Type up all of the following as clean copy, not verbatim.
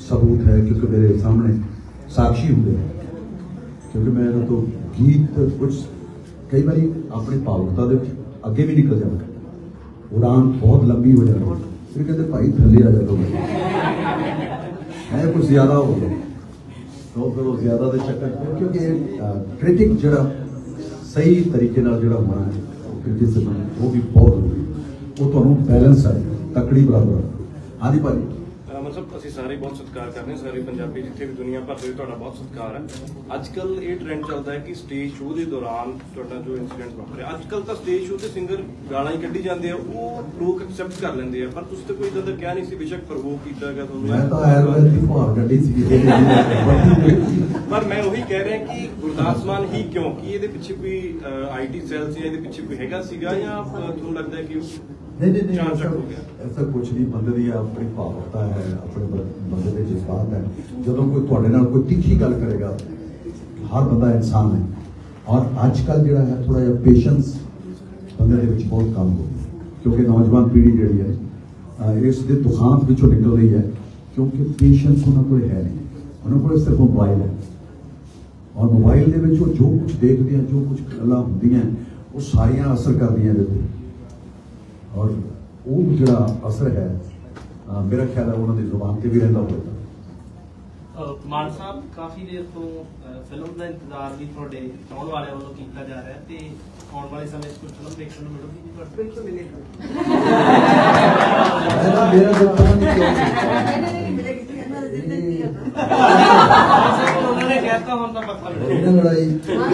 सबूत है क्योंकि मेरे सामने साक्षी होंगे, क्योंकि मैं तो गीत कुछ कई बार अपनी भावुकता के अगे भी निकल जाता, उड़ान बहुत लंबी हो जाती, फिर कहते भाई थले आ जाओ है कुछ ज़्यादा हो गया, तो फिर वो ज़्यादा के चक्कर, क्योंकि क्रिटिक जरा सही तरीके जो होना है क्रिटिसिज्म वो भी बहुत जरूरी, वो तो बैलेंस है तकड़ी बराबर। हाँ जी भाजी मतलब ਅਸੀਂ ਸਾਰੇ ਬਹੁਤ ਸਤਿਕਾਰ ਕਰਦੇ ਹਾਂ, ਸਾਰੇ ਪੰਜਾਬੀ ਜਿੱਥੇ ਵੀ ਦੁਨੀਆ ਭਰ ਦੇ ਤੁਹਾਡਾ ਬਹੁਤ ਸਤਿਕਾਰ ਹੈ। ਅੱਜ ਕੱਲ ਇਹ ਟ੍ਰੈਂਡ ਚੱਲਦਾ ਹੈ ਕਿ ਸਟੇਜ ਸ਼ੋਅ ਦੇ ਦੌਰਾਨ ਤੁਹਾਡਾ ਜੋ ਇਨਸੀਡੈਂਟ ਵਾਪਰਿਆ, ਅੱਜ ਕੱਲ ਤਾਂ ਸਟੇਜ ਸ਼ੋਅ ਤੇ ਸਿੰਗਰ ਗਾਲਾਂ ਹੀ ਕੱਢੀ ਜਾਂਦੇ ਆ, ਉਹ ਲੋਕ ਐਕਸੈਪਟ ਕਰ ਲੈਂਦੇ ਆ, ਪਰ ਤੁਸੀਂ ਤਾਂ ਕੋਈ ਇਦਾਂ ਦਾ ਕਿਹਾ ਨਹੀਂ ਸੀ, ਬੇਸ਼ੱਕ ਪ੍ਰਵੋਕ ਕੀਤਾ ਹੈਗਾ ਤੁਹਾਨੂੰ। ਮੈਂ ਤਾਂ ਆਯੁਰਵੇਦ ਦੀ ਭਾਵ ਕੱਢੀ ਸੀ ਪਰ ਮੈਂ ਉਹੀ ਕਹਿ ਰਿਹਾ ਕਿ ਗੁਰਦਾਸ ਮਾਨ ਹੀ ਕਿਉਂ, ਕਿ ਇਹਦੇ ਪਿੱਛੇ ਕੋਈ ਆਈਟੀ ਸੈੱਲ ਸੀ, ਇਹਦੇ ਪਿੱਛੇ ਕੋਈ ਹੈਗਾ ਸੀਗਾ, ਜਾਂ ਤੁਹਾਨੂੰ ਲੱਗਦਾ ਹੈ ਕਿ नहीं ऐसा कुछ नहीं, बंदे की अपनी भावुकता है, अपने बंदे के जज्बात है, जो कोई तीखी गल करेगा, हर बंदा इंसान है, और अजकल जो है थोड़ा जहा पेशेंस बंदे के बहुत कम हो, क्योंकि नौजवान पीढ़ी जी है इस दुखांत पिछों निकल रही है, क्योंकि पेशेंस उन्होंने कोई है नहीं, उन्होंने को सिर्फ मोबाइल है, और मोबाइल के जो कुछ देखते हैं, जो कुछ गल्लां होंदियां वो सारियां असर करदियां इहदे ते, और वो जो असर है मेरा ख्याल है उन्होंने जुबान से भी रहता होगा। मान साहब काफ़ी देर तो फिल्म का इंतजार भी थोड़े चाहने वाले वालों किया जा रहा है, तो आने वाले समय कुछ फिल्म देखने को मिलेगी? बिल्कुल मिलेगी। उन्होंने कहता हूं ना मतलब लड़ाई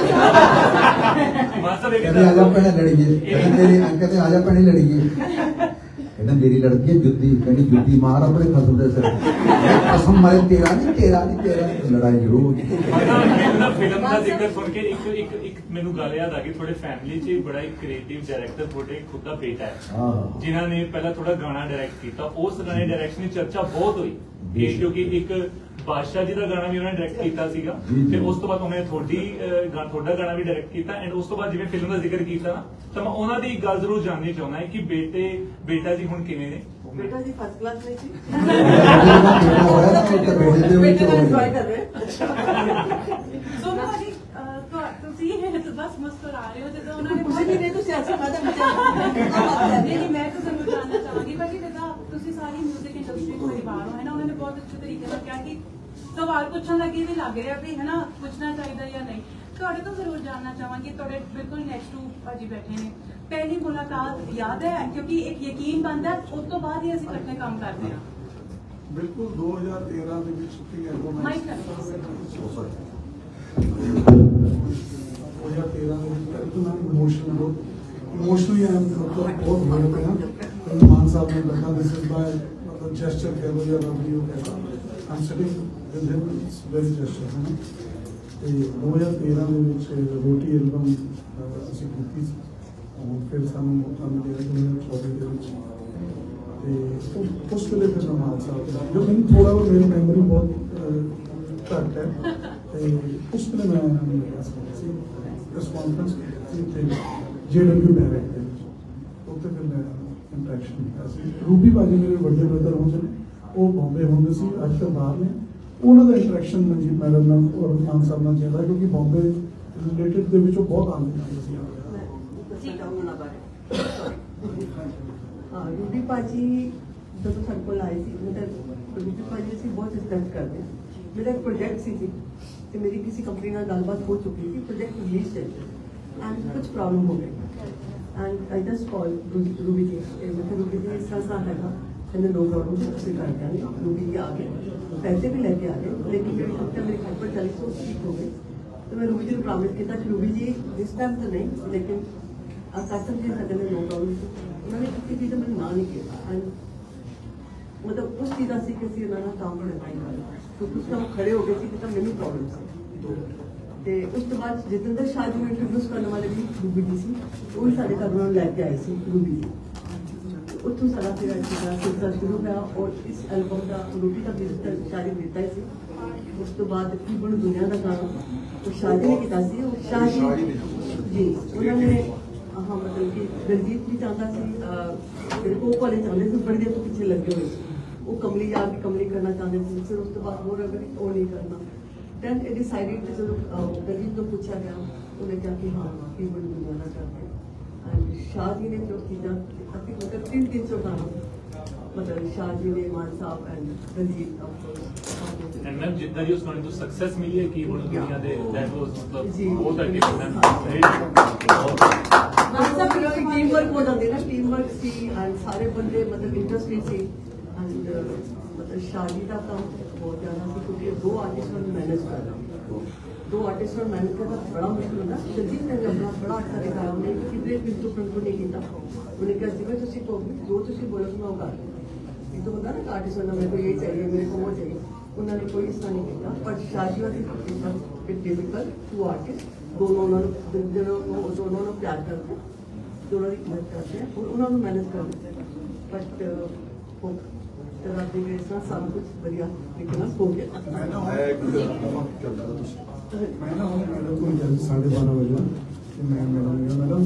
कहते आजा भैन लड़िए, कहते आजा भैन लड़िए, कहना मेरी लड़की है जुद्दी, कहनी जुद्दी मार अपने खसम दे सिर, कसम मारे तेरा नहीं तेरा नहीं तेरा, लड़ाई जरूर फिल्म का जिक्र सुन के एक मैनू गल याद आ गई, थोड़े फैमिली च बड़ा एक क्रिएटिव डायरेक्टर थोड़े खुद का बेटा है जिन्होंने पहला थोड़ा गाना डायरेक्ट किया, उस गाने डायरेक्शन की चर्चा बहुत हुई, क्योंकि एक बादशाह जी का गाना भी उन्होंने डायरेक्ट किया सीगा, फिर उस तो बाद उन्होंने थोड़ा गाना भी डायरेक्ट किया, एंड उस तो बाद जिवें फिल्म का जिक्र किया ना, तो मैं उन्होंने एक गल जरूर जाननी चाहना है कि बेटा जी हुण किवें ने? बेटा जी फर्स्ट क्लास में जी, बेटा एंजॉय कर रहे हैं। सोना जी ਤੁਸੀਂ बस मुस्कुरा रहे हो, ਜਦੋਂ ਉਹਨਾਂ ਨੇ ਕੁਝ ਨਹੀਂ ਤੁਸੀਂ ਐਸਾ ਮਾਦਾ नहीं, मैं तो जरूर जानना चाहूंगी भाजी, ਜਿੱਦਾਂ ਤੁਸੀਂ ਸਾਰੀ म्यूजिक इंडस्ट्री ਤੋਂ ਬਾਹਰ ਹੋ, ਹੈ ਨਾ, ਉਹਨਾਂ ਨੇ ਬਹੁਤ ਅੱਛੇ ਤਰੀਕੇ ਨਾਲ ਕਿਹਾ ਕਿ ਸਵਾਲ ਪੁੱਛਣ ਲੱਗੇ ਵੀ ਲੱਗ ਰਿਹਾ ਵੀ, ਹੈ ਨਾ, ਪੁੱਛਣਾ ਚਾਹੀਦਾ ਜਾਂ ਨਹੀਂ। ਤੁਹਾਡੇ ਤੋਂ ਜ਼ਰੂਰ ਜਾਨਣਾ ਚਾਹਾਂਗੀ, ਤੁਹਾਡੇ ਬਿਲਕੁਲ ਨੈਕਸਟ ਟੂ ਭਾਜੀ ਬੈਠੇ ਨੇ, पहली मुलाकात याद है? क्योंकि एक यकीन बनता है उस तो बाद ही ਅਸੀਂ ਇਕੱਠੇ ਕੰਮ ਕਰਦੇ ਹਾਂ। बिल्कुल 2013 ਦੇ ਵਿੱਚ ਛੁੱਟੀ ਐਲਬਮ ਆਈ, 2013 ਦੇ ਵਿੱਚ तो मैं इमोशनली आई एम बहुत हर्ट है। मान साहब ने लिखा दिस इज बाय मतलब जेस्चर कह लो या रब यू कहता, I am sitting with him, it's very gesture है ना। ਤੇ 2013 ਦੇ ਵਿੱਚ ਰੋਟੀ ਐਲਬਮ ਅਸੀਂ ਕੀਤੀ ਸੀ, फिर सानू मौका मिले 2024 ਦੇ ਵਿੱਚ, ਤੇ ਉਸ ਵੇਲੇ ਫਿਰ ਮਾਨ ਸਾਹਿਬ ਜੋ ਮੈਨੂੰ ਥੋੜਾ ਉਹ ਮੇਰੀ ਮੈਮਰੀ ਬਹੁਤ ਘੱਟ ਹੈ, ਤੇ ਉਸ ਵੇਲੇ ਮੈਂ ਮਿਲਿਆ ਸੀ ਇਸ ਕਾਨਫਰੰਸ ਤੇ JW ਡਾਇਰੈਕਟ ਦੇ ਵਿੱਚ, ਉੱਥੇ ਫਿਰ ਮੈਂ ਇੰਟਰੈਕਸ਼ਨ ਕੀਤਾ ਸੀ। ਰੂਬੀ ਭਾਜੀ ਮੇਰੇ ਵੱਡੇ ਬ੍ਰਦਰ ਹੁੰਦੇ ਨੇ, ਉਹ ਬੰਬੇ ਹੁੰਦੇ ਸੀ, ਅੱਜ ਕੱਲ੍ਹ ਬਾਹਰ ਨੇ, ਉਹਨਾਂ ਦਾ ਇੰਟਰੈਕਸ਼ਨ ਮਨਜੀਤ ਮੈਡਮ ਨਾਲ ਔਰ ਮਾਨ ਸਾਹਿਬ ਨਾਲ ਜ਼ਿਆਦਾ, ਕਿਉਂਕਿ ਬੰਬੇ ਰਿਲੇਟਿਡ ਦੇ ਵਿੱਚ ਉਹ ਬਹੁਤ ਆਉਂਦੇ ਸੀ। रूबी भाजी जब ਸਾਡੇ ਕੋਲ ਆਏ ਸੀ, मतलब रूबी भाजी ਅਸੀਂ ਬਹੁਤ ਰਿਸਪੈਕਟ ਕਰਦੇ ਹਾਂ। ਮੇਰਾ ਇੱਕ ਪ੍ਰੋਜੈਕਟ ਸੀ ਜੀ, ਤੇ ਮੇਰੀ ਕਿਸੇ ਕੰਪਨੀ ਨਾਲ ਗੱਲਬਾਤ ਹੋ ਚੁੱਕੀ ਸੀ, ਪ੍ਰੋਜੈਕਟ ਰਿਲੀਜ਼ ਚਾਹੀਦਾ ਐਂਡ ਕੁਝ ਪ੍ਰੋਬਲਮ ਹੋ ਗਈ, and I just call Ruby ji, ਮੈਂ ਕਿਹਾ रूबी जी ਇਸ ਤਰ੍ਹਾਂ ਹੈਗਾ, ਕਹਿੰਦੇ नो प्रॉब्लम ਅਸੀਂ ਕਰ ਦਿਆਂਗੇ। रूबी जी आ गए, पैसे भी लेके आ गए, लेकिन मेरी हफ्ते मेरी घर पर 40 ठीक हो गई, तो मैं रूबी जी को प्रॉमिस किया कि रूबी जी दिस टाइम तो नहीं, लेकिन कस्टम जी साढ़े नो प्रॉब्लम, उन्होंने किसी चीज़ मैंने ना नहीं किया, एंड मतलब उस चीज़ से कि उन्होंने काम करना पाई, क्योंकि उस टाइम खड़े हो गए थे कि मेनू प्रॉब्लम से। तो उस तो बाद जितेंद्र शाह जी को इंट्रोड्यूस करने वाले भी रूबी जी सी, वो भी साढ़े घर उन्होंने लैके आए थे रूबी जी, उत्थों सारा फिर सिलसिला शुरू होया, और इस एल्बम का रूबी का भी शादी देता ही सी। उस तो बाद की बड़ी दुनिया का गाना तो शादी ने किया सी, शाह जी उन्होंने हाँ मतलब कि दिलजीत भी चाहता सी, मेरे को वाले चाहते थे, बड़ी देर तो पीछे लगे हुए, वो कमली यार की कमली करना चाहते थे, फिर उसके बाद वो अगर वो नहीं करना। दैन इट डिसाइडेड जो दलीप को पूछा गया उन्हें क्या कि हाँ कीबोर्ड बनाना चाहते हैं। एंड शाह जी ने जो चीज़ा मतलब 3 सौ गाना मतलब शाह जी ने मान साहब एंड दलीप And ma'am, जितना भी उसको तो सक्सेस मिली है कीबोर्ड दुनिया दे, that was जी। मतलब बहुत अच्छी मैम। टीम वर्क हो जाते ना, टीम वर्क सी एंड सारे बंदे मतलब इंटरेस्टेड सी एंड मतलब शादी का काम बहुत ज़्यादा सी क्योंकि 2 आर्टिस्ट में मैनेज करना, 2 आर्टिस्ट में मैनेज करना बड़ा मुश्किल होता। जल्दी ने अपना बड़ा अच्छा दिखाया, उन्हें कितने पिंटू पिंटू नहीं किया, उन्हें क्या जिम्मे तुसी को जो तुसी बोलो मैं होगा ये तो होता ना आर्टिस्ट होना मेरे को ये चाहिए मेरे को वो चाहिए, उन्होंने कोई इसका नहीं किया। पर शादी वाली डिफिकल्ट 2 आर्टिस्ट दोनों दोनों प्यार करते हैं, दोनों की मदद करते हैं और उन्होंने मैनेज कर देते हैं। बट इस तरह सब कुछ बढ़िया निकलना हो गया। मैं ना मैडम को 12:30 बजे कि मैं मैडम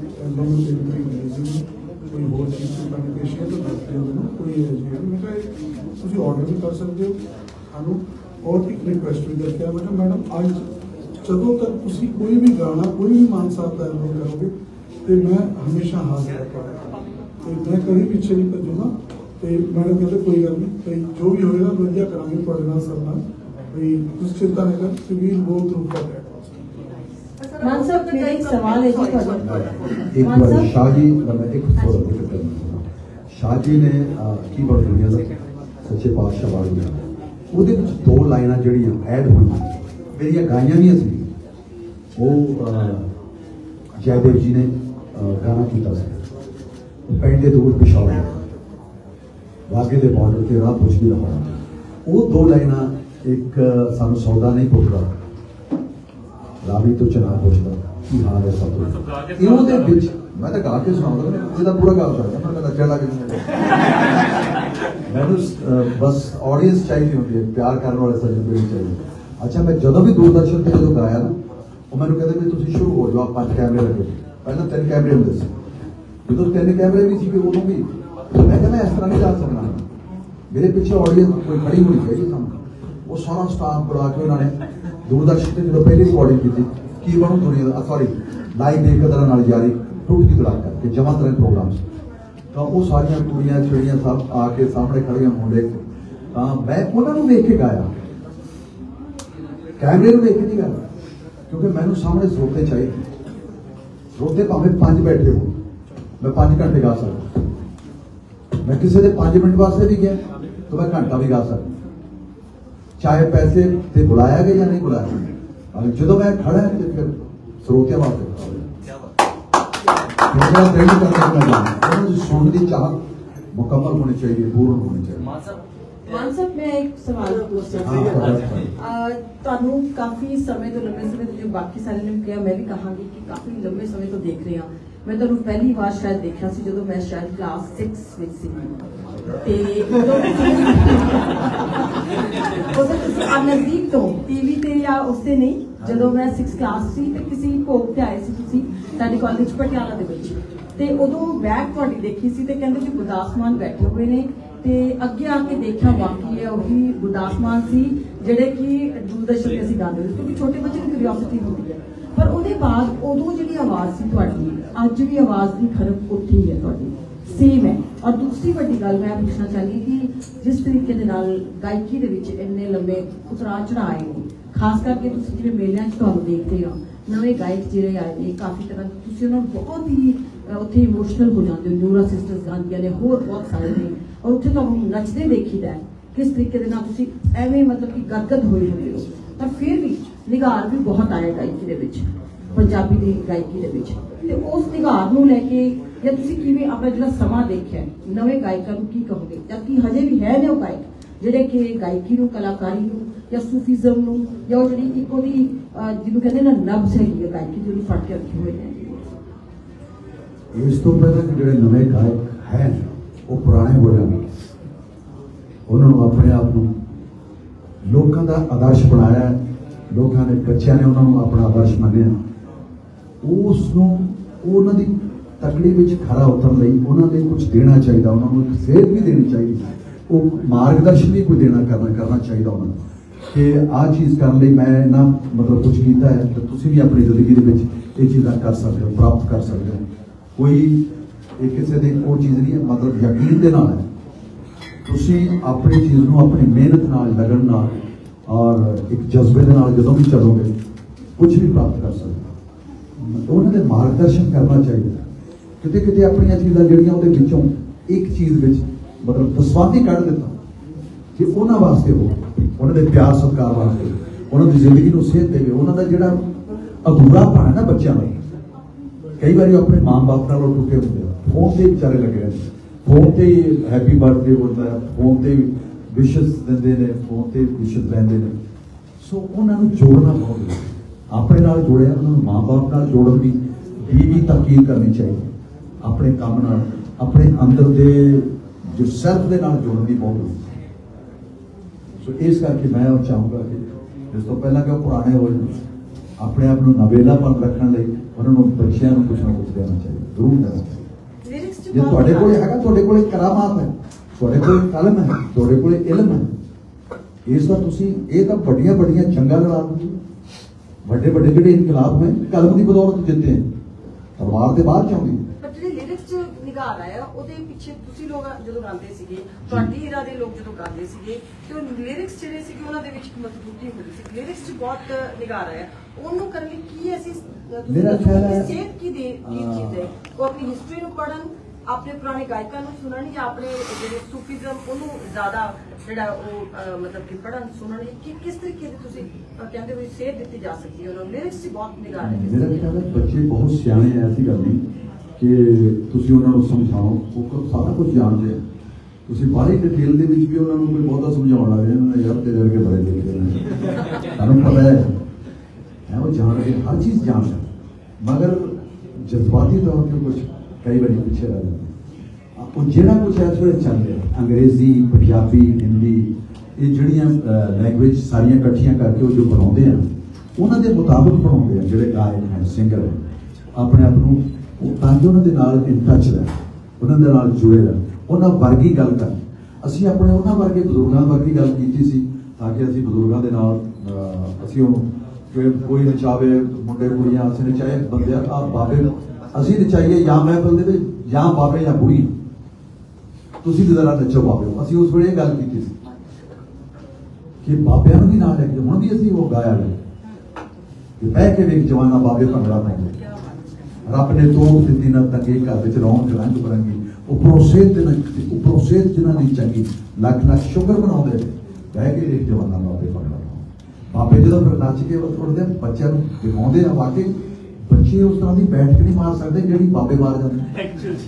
मेरी कोई ਹੋਰ ਚੀਜ਼ ਤੁਹਾਨੂੰ ਪੇਸ਼ੀਅਰ ਤੋਂ ਕਰਦੇ ਹੋ ਨਾ ਕੋਈ ਹੈ ਮੈਂ ਕਿਹਾ ਤੁਸੀਂ ਆਰਡਰ ਵੀ ਕਰ ਸਕਦੇ ਹੋ ਸਾਨੂੰ ਔਰ ਇੱਕ ਰਿਕੁਐਸਟ ਵੀ ਕਰਕੇ ਮੈਂ ਕਿਹਾ ਮੈਡਮ ਅੱਜ ਜਦੋਂ ਤੱਕ ਤੁਸੀਂ ਕੋਈ ਵੀ ਗਾਣਾ ਕੋਈ ਵੀ ਮਾਨ ਸਾਹਿਬ ਦਾ ਐਲਬਮ ਕਰੋਗੇ ਤੇ ਮੈਂ ਹਮੇਸ਼ਾ ਹਾਜ਼ਰ ਹਾਂ ਤੇ ਮੈਂ ਕਦੀ ਪਿੱਛੇ ਨਹੀਂ ਭੱਜੂਗਾ ਤੇ ਮੈਡਮ ਕਹਿੰਦੇ ਕੋਈ ਗੱਲ ਨਹੀਂ ਤੇ ਜੋ ਵੀ ਹੋਏਗਾ ਵਧੀਆ ਕਰਾਂਗੇ ਤੁਹਾਡੇ ਨਾਲ ਸਭ ਨਾਲ ਵੀ ਤੁਸੀਂ ਚਿੰਤਾ ਨਾ ਕਰੋ ਕਿ we go through for that. Mann sahab मेरा एक सवाल है जी एक बार शाह जी मैं एक थोड़ा जिक्र करना शाह जी ने कीबोर्ड दुनिया का सच्चे पातशाह वाली ਉਹਦੇ ਵਿੱਚ 2 ਲਾਈਨਾਂ ਜਿਹੜੀਆਂ ਐਡ ਹੋਈਆਂ ਮੇਰੀਆਂ ਗਾਈਆਂ ਨਹੀਂ ਸੀ ਉਹ ਜੈਦੇਵ ਜੀ ਨੇ ਗਾਣਾ ਕੀਤਾ ਸੀ ਪਿੰਡ ਦੇ ਦੂਰ ਪਿਛਾੜੇ ਵਾਗੇ ਦੇ ਬਾਰਡਰ ਤੇ ਰਾਹ ਪੁੱਛਦੀ ਰਹਾ ਉਹ 2 ਲਾਈਨਾਂ ਇੱਕ ਸਾਨੂੰ ਸੌਦਾ ਨਹੀਂ ਪੁੱਛਦਾ ਰਾਵੀ ਤੋਂ ਚਨਾ ਪੁੱਛਦਾ ਕੀ ਹਾਲ ਹੈ ਸਭ ਤੋਂ ਇਹਨੂੰ ਦੇ ਵਿੱਚ ਮੈਂ ਤਾਂ ਗਾ ਕੇ ਸੁਣਾਉਂਦਾ ਇਹਦਾ ਪੂਰਾ ਗਾ ਸਕਦਾ ਮੈਂ ਨੱਚਣ ਲੱਗ ਜਾਂਦਾ ਮੈਨੂੰ ਬਸ ਆਡੀਅנס ਚਾਹੀਦੀ ਹੁੰਦੀ ਹੈ ਪਿਆਰ ਕਰਨ ਵਾਲੇ ਸੱਜਣ ਵੀ ਚਾਹੀਦੇ। ਅੱਛਾ ਮੈਂ ਜਦੋਂ ਵੀ ਦੂਰਦਰਸ਼ਨ ਤੇ ਜਦੋਂ ਗਾਇਆ ਨਾ ਉਹ ਮੈਨੂੰ ਕਹਿੰਦੇ ਵੀ ਤੁਸੀਂ ਸ਼ੁਰੂ ਹੋ ਜਾਓ 5 ਕੈਮਰੇ ਲੱਗੇ ਪਹਿਲਾਂ 3 ਕੈਮਰੇ ਹੁੰਦੇ ਸੀ ਜਦੋਂ 3 ਕੈਮਰੇ ਵੀ ਸੀ ਕਿ ਉਦੋਂ ਵੀ ਮੈਂ ਕਿਹਾ ਮੈਂ ਇਸ ਤਰ੍ਹਾਂ ਨਹੀਂ ਗਾ ਸਕਦਾ ਮੇਰੇ ਪਿੱਛੇ ਆਡੀਅנס ਕੋਈ ਖੜੀ ਹੋਣੀ ਚਾਹੀਦੀ ਸਾਨੂੰ ਉਹ ਸਾਰਾ ਸਟਾਫ ਬੁਲਾ ਕੇ ਉਹਨਾਂ ਨੇ दूरदर्शन से जो पहली रिकॉर्डिंग की थी की बनू दुनिया सॉरी लाइव देखदर नाल जारी टूट की तड़ाक करके जमा तरह प्रोग्राम तो वो सारिया कुड़ियां चिड़ियां सब आके सामने खड़ियां मुंडे मैं उन्होंने देख के गाया कैमरे देख के नहीं गाया क्योंकि मैंने सामने स्रोते चाहिए स्रोते भावें 5 बैठे हो मैं 5 घंटे गा सकता मैं किसी के 5 मिनट वास्ते भी गया तो मैं घंटा भी गा सकता चाहे पैसे ते बुलाया गया या नहीं बुलाया जो मैं खड़ा है तो फिर स्रोतिया वास्ते सुन की चाह मुकम्मल होनी चाहिए पूर्ण होनी चाहिए। मान साहब मैं एक सवाल पूछना ਤੁਹਾਨੂੰ ਕਾਫੀ ਸਮੇਂ ਤੋਂ ਲੰਬੇ ਸਮੇਂ ਤੋਂ ਜੋ ਬਾਕੀ ਸਾਰਿਆਂ ਨੇ ਕਿਹਾ ਮੈਂ ਵੀ ਕਹਾਂਗੀ ਕਿ ਕਾਫੀ ਲੰਬੇ ਸਮੇਂ ਤੋਂ ਦੇਖ ਰਹੇ ਹਾਂ ਮੈਂ ਤੁਹਾਨੂੰ ਪਹਿਲੀ ਵਾਰ ਸ਼ਾਇਦ ਦੇਖਿਆ ਸੀ ਜਦੋਂ ਮੈਂ ਸ਼ਾਇਦ ਕਲਾਸ 6 ਵਿੱਚ ਸੀ ਤੇ ਉਦੋਂ ਤੁਸੀਂ ਨਜ਼ਦੀਕ ਤੋਂ ਟੀਵੀ ਤੇ ਜਾਂ ਉਸਤੇ ਨਹੀਂ ਜਦੋਂ ਮੈਂ 6 ਕਲਾਸ ਸੀ ਤੇ ਕਿਸੇ ਭੋਗ ਤੇ ਆਏ ਸੀ ਤੁਸੀਂ ਸਾਡੇ ਕਾਲਜ ਪਟਿਆਲਾ ਦੇ ਵਿੱਚ ਤੇ ਉਦੋਂ ਬੈਗ ਤੁਹਾਡੀ ਦੇਖੀ ਸੀ ਤੇ ਕਹਿੰਦੇ ਜੀ ਗੁਰਦਾਸ ਮਾਨ ਬੈਠੇ ਹੋਏ ਨੇ ਤੇ ਅੱਗੇ ਆ ਕੇ ਦੇਖਿਆ ਵਾਕਈ ਹੈ ਉਹੀ ਗੁਰਦਾਸ ਮਾਨ ਸੀ ਜਿਹੜੇ ਕਿ ਦੂਰਦਰਸ਼ਨ ਤੇ ਅਸੀਂ ਗਾਉਂਦੇ ਹੁੰਦੇ ਕਿਉਂਕਿ ਛੋਟੇ ਬੱਚੇ ਦੀ ਕਿਉਰਿਓਸਿਟੀ ਹੁੰਦੀ ਹੈ ਪਰ ਉਹਦੇ ਬਾਅਦ ਉਦੋਂ ਜਿਹੜੀ ਆਵਾਜ਼ ਸੀ ਤੁਹਾਡੀ ਅੱਜ ਵੀ ਆਵਾਜ਼ ਦੀ ਖਰਬ ਉੱਠੀ ਹੈ ਤੁਹਾਡੀ ਸੇਮ ਹੈ। ਔਰ ਦੂਸਰੀ ਵੱਡੀ ਗੱਲ ਮੈਂ ਪੁੱਛਣਾ ਚਾਹੁੰਦੀ ਕਿ ਜਿਸ ਤਰੀਕੇ ਦੇ ਨਾਲ ਗਾਇਕੀ ਦੇ ਵਿੱਚ ਇੰਨੇ ਲੰਬੇ ਉਤਰਾਅ ਚੜ੍ਹਾਅ ਆਏ ਨੇ ਖਾਸ ਕਰਕੇ ਤੁਸੀਂ ਜਿਵੇਂ ਮੇਲਿਆਂ 'ਚ ਤੁਹਾਨੂੰ ਦੇਖਦੇ ਹੋ ਨਵੇਂ ਗਾਇਕ ਜਿਹੜੇ ਆਏ ਨੇ ਕਾਫੀ ਤਰ੍ਹਾਂ ਤੁਸੀਂ ਉਹਨਾਂ ਨੂੰ ਬਹੁਤ ਹੀ ਉੱਥੇ ਇਮੋਸ਼ਨਲ ਹੋ ਜਾਂਦੇ ਹੋ ਨਿਊਰਾ ਸਿਸਟਰਸ ਗਾਉਂਦੀਆਂ ਨੇ ਹੋਰ ਬਹੁਤ ਸਾਰੇ ਨੇ ਔਰ ਉੱਥੇ ਤੁਹਾਨੂੰ ਨੱਚਦੇ ਦੇਖੀਦਾ ਕਿਸ ਤਰੀਕੇ ਦੇ ਨਾਲ ਤੁਸੀਂ ਐਵੇਂ ਮਤਲਬ ਕਿ ਗਦਗਦ ਹੋਏ ਹੁੰਦੇ ਹੋ ਪਰ ਫਿਰ ਵੀ ਨਿਗਾਰ ਵੀ ਬਹੁਤ ਆਇਆ ਗਾਇਕੀ ਦੇ ਵਿੱਚ ਪੰਜਾਬੀ ਦੀ ਗਾਇਕੀ ਦੇ ਵਿੱਚ ਤੇ ਉਸ ਨਿਗਾਰ ਨੂੰ ਲੈ ਕੇ ਜਾਂ ਤੁਸੀਂ ਕਿਵੇਂ ਆਪਣਾ ਜਿਹੜਾ ਸਮਾਂ ਦੇਖਿਆ ਨਵੇਂ ਗਾਇਕਾਂ ਨੂੰ ਕੀ ਕਹੋਗੇ ਜਦਕਿ ਹਜੇ ਵੀ ਹੈ ਨੇ ਉਹ ਗਾਇਕ ਜਿਹੜੇ ਕਿ ਗਾਇਕੀ ਨੂੰ ਕਲਾਕਾਰੀ ਨੂੰ ਜਾਂ ਸੂਫੀਜ਼ਮ ਨੂੰ ਜਾਂ ਉਹ ਜਿਹੜੀ ਇੱਕ ਉਹਦੀ ਜਿਹਨੂੰ ਕਹਿੰਦੇ ਨਾ ਨਬਜ਼ ਹੈਗੀ ਹੈ ਗਾਇਕੀ ਜਿਹਨੂੰ ਫੜ ਕੇ ਰੱਖੇ ਹੋਏ ਨੇ ਇਸ ਤੋਂ ਪਹਿਲਾਂ ਕਿ ਜਿਹੜੇ ਨਵੇਂ ਗਾਇਕ ਹੈ ਉਹ ਪੁਰਾਣੇ ਹੋ ਜਾਣਗੇ ਉਹਨਾਂ ਨੂੰ ਆਪਣੇ ਆਪ ਨੂੰ ਲੋਕਾਂ ਦਾ ਆਦਰਸ਼ ਬਣਾਇਆ ਲੋਕਾਂ ਨੇ ਬੱਚਿਆਂ ਨੇ ਉਹਨਾਂ ਨੂੰ ਆਪਣਾ ਆਦਰਸ਼ ਮੰਨਿਆ ਉਸ ਨੂੰ ਉਹਨਾਂ ਦੀ ਤਕੜੀ ਵਿੱਚ ਖਰਾ ਉਤਰਨ ਲਈ ਉਹਨਾਂ ਲਈ ਕੁਝ ਦੇਣਾ ਚਾਹੀਦਾ ਉਹਨਾਂ ਨੂੰ ਇੱਕ ਸੇਧ ਵੀ ਦੇਣੀ ਚਾਹੀਦੀ वो मार्गदर्शन भी कोई देना करना चाहिए उन्होंने कि आ चीज़ करने लिए मैं ना मतलब कुछ किया है तो तुसी भी अपनी जिंदगी दे विच ये चीज़ां कर सकते हो, प्राप्त कर सकते हो। कोई एक किसी की वो चीज़ नहीं है, मतलब यकीन के नाल है तुसी अपनी चीज़ नूं अपनी मेहनत नाल, लगन नाल और एक जज्बे दे नाल जदों भी चलोगे कुछ भी प्राप्त कर सकते हो। उन्होंने मार्गदर्शन करना चाहिए। किते किते अपनी चीज़ां जिहड़ियां उहदे विचों एक चीज़ विच मतलब दसवांदी कढ़ दिता कि उन्हां वास्ते हो, उन्होंने प्यार सत्कार वास्ते, उन्होंने जिंदगी को सेहत देवे, उन्होंने जो अधूरापन है ना बच्चों का, कई बार अपने माँ बाप नाल टुटे होंगे, फोन से बेचारे लगे रहते, फोन से ही हैप्पी बर्थडे होता है, फोन से विशेस देंगे ने, फोन से विशेस लेंगे ने। सो उन्होंने जोड़ना बहुत जरूरी, अपने नाल जोड़े, उन्होंने माँ बाप नाल जोड़न की भी ताकीद करनी चाहिए, अपने काम नाल, अपने अंदर के जो सेल्फ के नाल जोड़न की बहुत जरूरी। सो इस करके मैं चाहूँगा कि इस तो पहला कि पुराने हो जाए, अपने आप को नवेलापन रखने लिए उन्होंने बच्चों को कुछ ना कुछ देना चाहिए, जरूर देना चाहिए। जो थोड़े को है, थोड़े को करामात है, थोड़े को कलम है, थोड़े को इलम है, इस बार तुसी ये तो बड़िया बड़िया जंगा लड़ा दी, बड़े बड़े जो इनकलाब में कलम की बदौलत जीते हैं, तलवार के बाहर चाहती निगार आया ਉਹਦੇ ਪਿੱਛੇ ਤੁਸੀਂ ਲੋਕ ਜਦੋਂ ਗਾਉਂਦੇ ਸੀਗੇ, ਤੁਹਾਡੀ ਹੀਰਾ ਦੇ ਲੋਕ ਜਦੋਂ ਗਾਉਂਦੇ ਸੀਗੇ ਤੇ ਉਹ ਲਿਰਿਕਸ ਜਿਹੜੇ ਸੀਗੇ ਉਹਨਾਂ ਦੇ ਵਿੱਚ ਮਜ਼ਬੂਤੀ ਹੁੰਦੀ ਸੀ, ਲਿਰਿਕਸ 'ਚ ਬਹੁਤ ਨਿਗਾਰ ਆਇਆ। ਉਹਨੂੰ ਕਰਨ ਲਈ ਕੀ ਐਸੀ ਮੇਰਾ ਖਿਆਲ ਹੈ ਸੇਧ ਕੀ ਚੀਜ਼ ਹੈ, ਉਹ ਆਪਣੀ ਹਿਸਟਰੀ ਨੂੰ ਪੜ੍ਹਨ, ਆਪਣੇ ਪੁਰਾਣੇ ਗਾਇਕਾਂ ਨੂੰ ਸੁਣਨ, ਜਾਂ ਆਪਣੇ ਜਿਹੜੇ ਸੂਫੀਜ਼ਮ ਉਹਨੂੰ ਜ਼ਿਆਦਾ ਜਿਹੜਾ ਉਹ ਮਤਲਬ ਕਿ ਪੜ੍ਹਨ ਸੁਣਨ, ਕਿ ਕਿਸ ਤਰੀਕੇ ਦੀ ਤੁਸੀਂ ਕਹਿੰਦੇ ਹੋ ਸੇਧ ਦਿੱਤੀ ਜਾ ਸਕਦੀ ਹੈ ਉਹਨਾਂ ਨੂੰ? ਲਿਰਿਕਸ 'ਚ ਬਹੁਤ ਨਿਗਾਰ ਹੈ। ਮੇਰਾ ਖਿਆਲ ਹੈ ਬੱਚੇ ਬਹੁਤ ਸਿਆਣੇ ਐ, ऐसी गल नहीं कि तुसी उन्होंने समझाओ, वो सारा कुछ जानते हैं, तुसी बाहरी डिटेल दे विच भी उन्होंने कोई बहुता समझाउण लग जाए, यार तेरे वर्गे बड़े देखते हैं, सानूं पता है वो जान रहे, हर चीज़ जान सकते, मगर जज्बाती तौर पर कुछ कई बार पीछे रह जाते हैं। जिहड़ा कुछ इस वेले चल रहा, अंग्रेजी, पंजाबी, हिंदी, ये जिहड़ियां लैंग्वेज सारियां इकट्ठियां करके वो जो बनाउंदे हैं उन्हां दे मुताबिक बनाउंदे हैं, जिहड़े गायक हैं, सिंगर हैं, अपने आप नूं ताकि उन्होंने इन टच रहे, उन्होंने जुड़े रहे, उन्होंने वर्गी गल कर, असी अपने उन्होंने वर्गे बजुर्गों वर्गी गल की सी, ताकि असी बजुर्गों के नाल असी कोई नचावे मुंडे कुड़ियां, असी नचाए बंदे बाबे, असी नचाइए या महफिल दे या बाबे या बुढ़ी, तुसी भी जरा नचो बाबे, असी उस वेले गल की कि बाबियां नूं भी नाल लैके हुण भी असी वो गाया है कि बह के वेख जवाना बाबे भंगड़ा पाउंदे, रब ने तोप दी ना तंगे घर में रौनक रंग बरंगी, उपरों सेहत जिन्हां दी चंगी, लख लख शुक्र मनाउंदे बह के देख जवाना बाबे भंगड़ा बाबे जो फिर नच के उठते बच्चों दिखाते हैं, वाकई बच्चे उस तरह की बैठ के नहीं मार सकते जी बाबे मार जाते।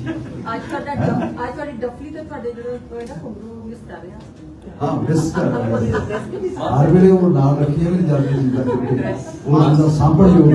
हाँ मिस कर हर वेले वो नाल रखिए भी नहीं जाती चीज़ां, वो अंदर सामने ही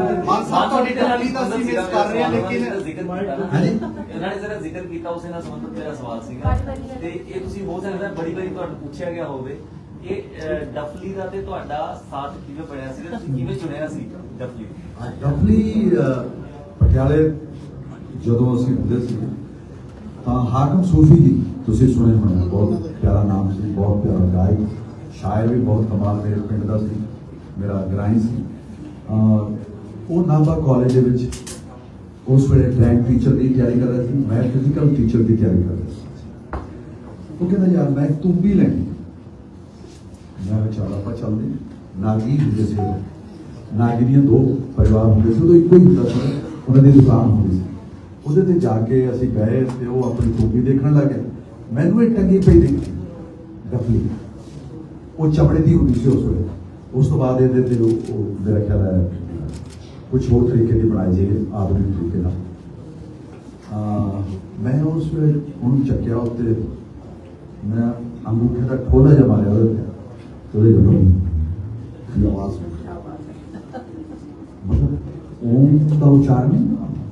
डफली पटियाले जदों असीं हुंदे सी तां हाकम सूफी जी तुसीं सुने होणे, बहुत प्यारा नाम सी, बहुत प्यारा गायक, शायर भी बहुत कमाल, मेरे पिंड दा सी, मेरा ग्राई सी। वो नाभा कॉलेज उस वेले ड्राइंग टीचर की तैयारी कर रहा थी, मैं फिजिकल टीचर की तैयारी कर रहा था। वो कहता यार मैं तुंबी लेनी, मैं चल आप चलते नागी होंगे से, नागी दियां दो परिवार होंगे से, उदों इक्को ही होंदा सी, उन्हां दी दुकान होंदी सी, ਉਹਦੇ ਤੇ ਜਾ ਕੇ ਅਸੀਂ ਗਏ ਤੇ ਉਹ ਆਪਣੀ ਟੋਪੀ ਦੇਖਣ ਲੱਗੇ, ਮੈਨੂੰ ਇਹ ਟੰਗੀ ਪਈ ਦੇਖੀ ਡਫਲੀ, ਉਹ ਚਮੜੇ ਦੀ ਹੁੰਦੀ ਸੀ ਉਸ ਵੇਲੇ। ਉਸ ਤੋਂ ਬਾਅਦ ਇਹਦੇ ਤੇ ਉਹ ਮੇਰਾ ਖਿਆਲ ਹੈ ਕੁਝ ਹੋਰ ਤਰੀਕੇ ਦੀ ਬਣਾਈ ਜੀ ਆਧੁਨਿਕ ਤਰੀਕੇ ਨਾਲ। ਮੈਂ ਉਸ ਵੇਲੇ ਉਹਨੂੰ ਚੱਕਿਆ ਉੱਤੇ, ਮੈਂ ਅੰਗੂਠੇ ਦਾ ਖੋਲਾ ਜਿਹਾ ਮਾਰਿਆ ਉਹਦੇ ਤੇ, ਉਹਦੇ ਜਦੋਂ ਆਵਾਜ਼ ਮਤਲਬ ਓਮ ਦਾ ਉਚਾਰਨ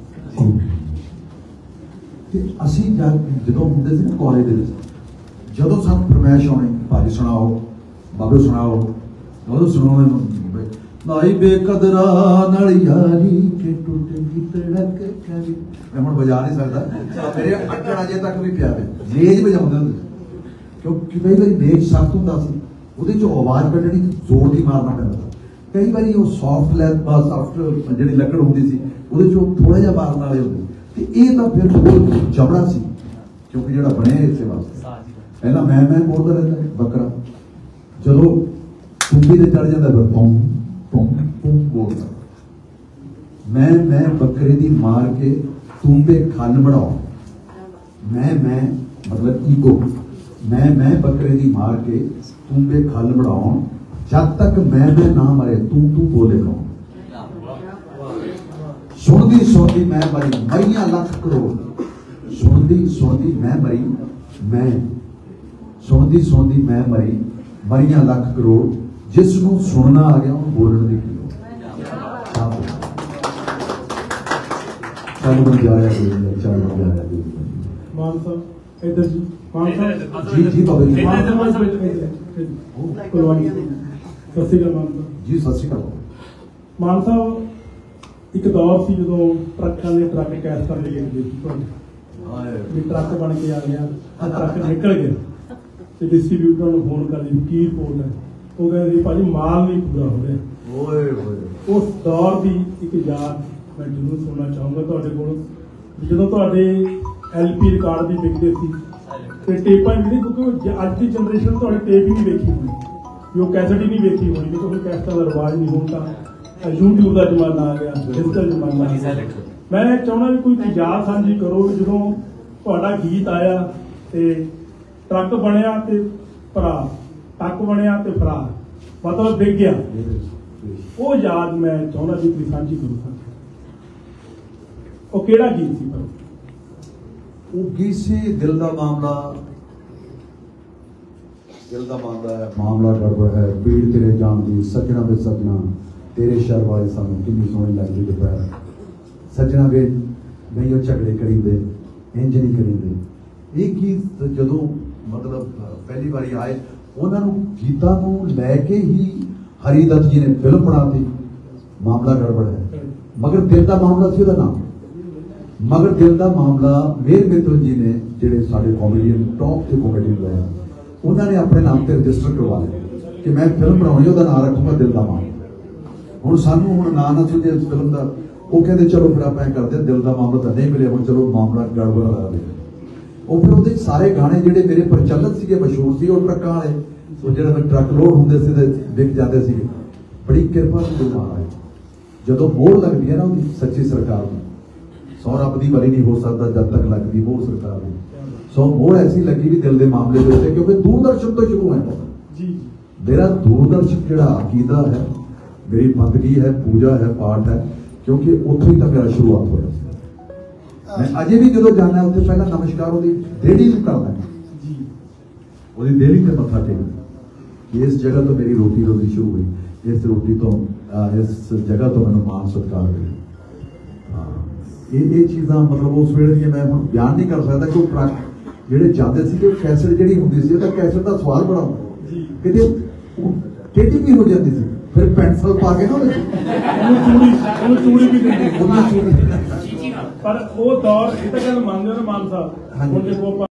ਅਸੀਂ ਜਦੋਂ ਹੁੰਦੇ ਸੀ ਨਾ ਕਾਲਜ ਦੇ ਵਿੱਚ, ਜਦੋਂ ਸਾਨੂੰ ਫਰਮਾਇਸ਼ ਆਉਣੀ ਭਾਜੀ ਸੁਣਾਓ, ਬਾਬੇ ਸੁਣਾਓ, ਉਦੋਂ ਸੁਣਾਉਣੇ ਨਾਈ ਬੇਕਦਰਾ ਨਾਲ ਯਾਰੀ ਕੇ ਟੁੱਟ ਗਈ ਤੜਕ ਕਰੀ, ਮੈਂ ਹੁਣ ਵਜਾ ਨਹੀਂ ਸਕਦਾ, ਮੇਰੇ ਅੱਟਣ ਅਜੇ ਤੱਕ ਵੀ ਪਿਆ ਹੈ, ਜੇਜ ਵਜਾਉਂਦੇ ਹੁੰਦੇ ਕਿਉਂਕਿ ਕਈ ਵਾਰੀ ਮੇਕ ਸਖਤ ਹੁੰਦਾ ਸੀ, ਉਹਦੇ ਚੋਂ ਆਵਾਜ਼ ਕੱਢਣੀ ਜ਼ੋਰ ਦੀ ਮਾਰਨਾ ਪੈਂਦਾ ਸੀ। ਕਈ ਵਾਰੀ ਉਹ ਸੌਫਟ ਸੌਫਟ ਜਿਹੜੀ ਲੱਕੜ ਹੁੰਦੀ ਸੀ ਉਹਦੇ ਚੋਂ ਥੋੜਾ ਜਿਹਾ ਮਾਰਨ ਵਾਲੇ ਹੁੰਦੇ, ਤੇ ਇਹ ਤਾਂ ਫਿਰ ਬਹੁਤ ਚਮੜਾ ਸੀ, ਕਿਉਂਕਿ ਜਿਹੜਾ ਬਣਿਆ ਇਸੇ ਵਾਸਤੇ। ਪਹਿਲਾਂ ਮੈਂ ਬੋਲਦਾ ਰਹਿੰਦਾ ਬੱਕਰਾ, ਜਦੋਂ ਟੁੰਬੀ ਤੇ ਚੜ ਜਾਂਦਾ ਫਿਰ ਪੌਂ ਪੌਂ ਪੌਂ ਬੋਲਦਾ। ਮੈਂ ਬੱਕਰੇ ਦੀ ਮਾਰ ਕੇ ਟੁੰਬੇ ਖੰਨ ਬਣਾਓ, ਮੈਂ ਮਤਲਬ ਈਗੋ, ਮੈਂ ਬੱਕਰੇ ਦੀ ਮਾਰ ਕੇ ਟੁੰਬੇ ਖੰਨ ਬਣਾਉਣ, ਜਦ ਤੱਕ ਮੈਂ ਨਾ ਮਰੇ ਤੂੰ ਬੋਲੇ ਕੌਣ। ਸੁਣਦੀ ਮੈਂ ਮਰੀ, ਮਰੀਆਂ ਲੱਖ ਕਰੋੜ, ਸੁਣਦੀ ਮੈਂ ਮਰੀ, ਮੈਂ ਸੁਣਦੀ ਮੈਂ ਮਰੀ, ਮਰੀਆਂ ਲੱਖ ਕਰੋੜ, ਜਿਸ ਨੂੰ ਸੁਣਨਾ ਆ ਗਿਆ ਉਹਨੂੰ ਬੋਲਣ ਦੀ ਕੀ ਲੋੜ। ਚੱਲ ਬਣ ਜਾ ਰਿਹਾ, ਚੱਲ ਬਣ ਜਾ ਰਿਹਾ। ਮਾਨ ਸਾਹਿਬ ਇੱਧਰ ਜੀ, ਮਾਨ ਸਾਹਿਬ ਜੀ ਬਾਬਾ ਜੀ, ਮਾਨ ਸਾਹਿਬ ਕੁਲਵਾਨੀ, ਸਤਿ ਸ਼੍ਰੀ ਅਕਾਲ ਮਾਨ ਸਾਹਿਬ ਜੀ ਸਤਿ ਸ਼੍ਰੀ ਅਕਾਲ। ਮਾਨ ਸਾਹਿਬ, ਇੱਕ ਦੌਰ ਸੀ ਜਦੋਂ ਟਰੱਕਾਂ ਦੇ ਟਰੱਕ ਕੈਸ਼ ਕਰਨ ਲਈ ਗਏ ਸੀ ਤੁਹਾਡੇ, ਵੀ ਟਰੱਕ ਬਣ ਕੇ ਆ ਗਿਆ, ਟਰੱਕ ਨਿਕਲ ਗਿਆ ਤੇ ਡਿਸਟ੍ਰੀਬਿਊਟਰ ਨੂੰ ਫੋਨ ਕਰ ਲਈ ਕੀ ਰਿਪੋਰਟ ਹੈ, ਉਹ ਕਹਿੰਦੇ ਭਾਜੀ ਮਾਲ ਨਹੀਂ ਪੂਰਾ ਹੋ ਰਿਹਾ। ਓਏ ਹੋਏ, ਉਸ ਦੌਰ ਦੀ ਇੱਕ ਯਾਦ ਮੈਂ ਜ਼ਰੂਰ ਸੁਣਨਾ ਚਾਹੂੰਗਾ ਤੁਹਾਡੇ ਕੋਲ, ਜਦੋਂ ਤੁਹਾਡੇ LP ਰਿਕਾਰਡ ਵੀ ਵਿਕਦੇ ਸੀ ਤੇ ਟੇਪਾਂ ਵੀ, ਕਿਉਂਕਿ ਅੱਜ ਦੀ ਜਨਰੇਸ਼ਨ ਤੁਹਾਡੀ ਟੇਪ ਹੀ ਨਹੀਂ ਵੇਖੀ ਹੋਣੀ, ਵੀ ਉਹ ਕੈਸਟ ਹੀ ਨਹੀਂ ਵੇਖੀ ਹੋਣੀ, ਕਿਉਂਕਿ ਕੈਸਟਾਂ ਦਾ ਰਿਵਾਜ ਨਹੀਂ, ਹੁਣ ਤਾਂ YouTube ਦਾ ਜ਼ਮਾਨਾ ਆ ਗਿਆ, ਡਿਜੀਟਲ ਜ਼ਮਾਨਾ ਆ ਗਿਆ। ਮੈਂ ਚਾਹੁੰਦਾ ਵੀ ਕੋਈ ਯਾਦ ਸਾਂਝੀ ਕਰੋ ਵੀ ਜਦੋਂ ਤੁਹਾਡਾ ਗੀਤ ਆਇਆ ਤੇ ਟਰੱਕ ਬਣਿਆ ਤੇ ਭਰਾ, ਟਰੱਕ ਬਣਿਆ ਤੇ ਭਰਾ, ਮਤਲਬ ਵਿਕ ਗਿਆ, ਉਹ ਯਾਦ ਮੈਂ ਚਾਹੁੰਦਾ ਵੀ ਤੁਸੀਂ ਸਾਂਝੀ ਕਰੋ ਸਾਡੇ। ਉਹ ਕਿਹੜਾ ਗੀਤ ਸੀ? ਪਰ ਉਹ ਗੀਤ ਸੀ ਦਿਲ ਦਾ ਮਾਮਲਾ ਹੈ, ਮਾਮਲਾ ਗੜਬੜ ਹੈ, ਪੀੜ ਤੇਰੇ ਜਾਣ ਦੀ, ਸੱਜਣਾ ਵੇ ਸੱਜਣਾ ਤੇਰੇ ਸ਼ਰ ਵਾਲੇ ਸਾਨੂੰ ਕਿੰਨੀ ਸੋਹਣੀ ਲੱਗਦੀ ਦੁਪਹਿਰ, ਸੱਜਣਾ ਵੇ ਨਹੀਂ ਉਹ ਝਗੜੇ ਕਰੀਂਦੇ, ਇੰਜ ਨਹੀਂ ਕਰੀਂਦੇ। ਇਹ ਗੀਤ ਜਦੋਂ ਮਤਲਬ ਪਹਿਲੀ ਵਾਰੀ ਆਏ, ਉਹਨਾਂ ਨੂੰ ਗੀਤਾਂ ਨੂੰ ਲੈ ਕੇ ਹੀ ਹਰੀ ਦੱਤ ਜੀ ਨੇ ਫਿਲਮ ਬਣਾਤੀ, ਮਾਮਲਾ ਗੜਬੜ ਹੈ। ਮਗਰ ਦਿਲ ਦਾ ਮਾਮਲਾ ਸੀ ਉਹਦਾ ਨਾਮ, ਮਗਰ ਦਿਲ ਦਾ ਮਾਮਲਾ ਮੇਰ ਮਿੱਤਲ ਜੀ ਨੇ, ਜਿਹੜੇ ਸਾਡੇ ਕਾਮੇਡੀਅਨ ਟੌਪ ਤੇ ਕਾਮੇਡੀਅਨ ਰਹੇ, ਉਹਨਾਂ ਨੇ ਆਪਣੇ ਨਾਮ ਤੇ ਰਜਿਸਟਰ ਕਰਵਾ ਲਿਆ ਕਿ ਮੈਂ ਫਿਲਮ ਬਣਾਉਣੀ, ਉਹਦਾ ਨਾਮ ਰੱਖੂੰਗਾ ਦਿਲ ਦਾ ਮਾਮਲਾ। ਹੁਣ ਸਾਨੂੰ ਨਾਂ ਨਾ ਸੁਝੇ ਇਸ ਫਿਲਮ ਦਾ, ਉਹ ਕਹਿੰਦੇ ਚਲੋ ਫਿਰ ਆਪਾਂ ਇਹ ਕਰਦੇ, ਦਿਲ ਦਾ ਮਾਮਲਾ ਤਾਂ ਨਹੀਂ ਮਿਲਿਆ, ਹੁਣ ਚਲੋ ਮਾਮਲਾ ਗੜਬੜ ਲਾ ਦੇ। ਉਹ ਫਿਰ ਉਹਦੇ ਸਾਰੇ ਗਾਣੇ ਜਿਹੜੇ ਮੇਰੇ ਪ੍ਰਚਲਿਤ ਸੀਗੇ, ਮਸ਼ਹੂਰ ਸੀ, ਉਹ ਟਰੱਕਾਂ ਵਾਲੇ, ਉਹ ਜਿਹੜੇ ਟਰੱਕ ਲੋਡ ਹੁੰਦੇ ਸੀ ਤੇ ਵਿਕ ਜਾਂਦੇ ਸੀਗੇ। ਬੜੀ ਕਿਰਪਾ ਸੀ ਮਹਾਰਾਜ, ਜਦੋਂ ਮੋਹਰ ਲੱਗਦੀ ਹੈ ਨਾ ਉਹਦੀ ਸੱਚੀ ਸਰਕਾਰ ਨੂੰ, ਸੌ ਰੱਬ ਦੀ ਵਾਰੀ ਨਹੀਂ ਹੋ ਸਕਦਾ ਜਦ ਤੱਕ ਲੱਗਦੀ ਮੋਹਰ ਸਰਕਾਰ ਦੀ। ਸੋ ਮੋਹਰ ਐਸੀ ਲੱਗੀ ਵੀ ਦਿਲ ਦੇ ਮਾਮਲੇ ਦੇ ਉੱਤੇ, ਕਿਉਂਕਿ ਦੂਰਦਰਸ਼ਨ ਤੋਂ ਸ਼ੁਰੂ ਹੋਇਆ ਜੀ। ਮੇਰਾ ਦੂਰਦਰਸ਼ਨ ਜਿਹੜਾ ਅਕੀਦਾ ਹੈ, ਮੇਰੀ ਬੰਦਗੀ ਹੈ, ਪੂਜਾ ਹੈ, ਪਾਠ ਹੈ, ਕਿਉਂਕਿ ਉੱਥੋਂ ਹੀ ਤਾਂ ਮੇਰਾ ਸ਼ੁਰੂਆਤ ਹੋਇਆ ਸੀ। ਮੈਂ ਅਜੇ ਵੀ ਜਦੋਂ ਜਾਣਾ ਉੱਥੇ ਪਹਿਲਾਂ ਨਮਸਕਾਰ ਉਹਦੀ ਦੇੜੀ ਨੂੰ ਕਰਦਾ ਜੀ, ਉਹਦੀ ਦੇੜੀ ਤੇ ਮੱਥਾ ਟੇਕਦਾ। ਇਸ ਜਗ੍ਹਾ ਤੋਂ ਮੇਰੀ ਰੋਟੀ ਸ਼ੁਰੂ ਹੋਈ, ਇਸ ਰੋਟੀ ਤੋਂ, ਇਸ ਜਗ੍ਹਾ ਤੋਂ ਮੈਨੂੰ ਮਾਣ ਸਤਿਕਾਰ ਮਿਲਿਆ। ਇਹ ਚੀਜ਼ਾਂ ਮਤਲਬ ਉਸ ਵੇਲੇ ਦੀਆਂ ਮੈਂ ਹੁਣ ਬਿਆਨ ਨਹੀਂ ਕਰ ਸਕਦਾ, ਕਿ ਉਹ ਟਰੱਕ ਜਿਹੜੇ ਜਾਂਦੇ ਸੀ, ਉਹ ਕੈਸਟ ਜਿਹੜੀ ਹੁੰਦੀ ਸੀ, ਉਹਦਾ ਕੈਸਟ ਦਾ ਸਵਾਲ ਬੜਾ ਹੁੰਦਾ, ਕਿਤੇ ਟੇਢੀ ਵੀ ਹੋ ਜਾਂਦੀ ਸੀ, ਫਿਰ ਪੈਨਸਲ ਪਾ ਕੇ ਨਾ ਉਹਨੂੰ ਚੂੜੀ ਵੀ ਦਿੰਦੇ। ਪਰ ਉਹ ਦੌਰ ਇਹ ਤਾਂ ਗੱਲ ਮੰਨਦੇ ਹੋ ਨਾ ਮਾਨ ਸਾਹਿਬ, ਹੁਣ ਦੇਖੋ